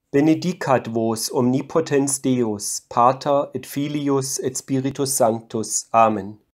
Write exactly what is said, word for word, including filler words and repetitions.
Benedicat vos omnipotens Deus, Pater et Filius et Spiritus Sanctus. Amen.